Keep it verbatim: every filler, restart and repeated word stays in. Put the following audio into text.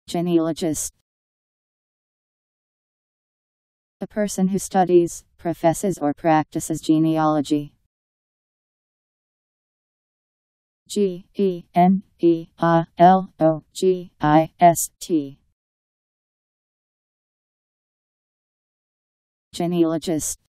Genealogist. A person who studies, professes or practices genealogy. G E N E A L O G I S T. Genealogist.